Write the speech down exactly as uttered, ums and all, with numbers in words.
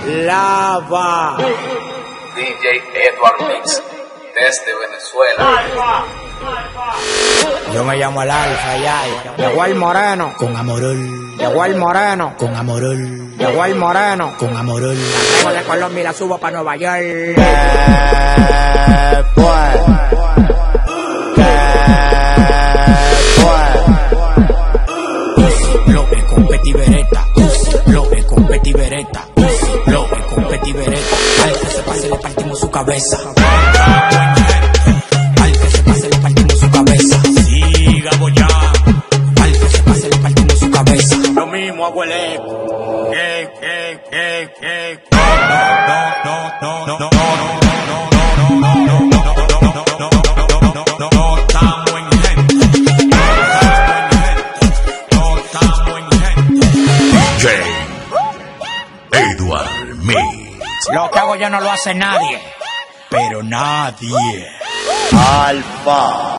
Lava. D J Edward Mix, desde Venezuela. Yo me llamo el Alfa, ya. Llegó el moreno con Amorol. Llegó el moreno con Amorol. Llegó el moreno con Amorol. La traigo de Colombia y la subo para Nueva York. ¿Qué fue? Bloque con Petit Beretta, bloque con Petit Beretta, bloque con Petit Beretta. Al que se pase le partimos su cabeza. Al que se pase le partimos su cabeza. Siga bollando. Al que se pase le partimos su cabeza. Lo mismo hago el eco. Eh, eh, eh, eh. No, no, no, no, no, no, no, no, no. Edward Mix. Lo que hago yo no lo hace nadie, pero nadie. Alfa.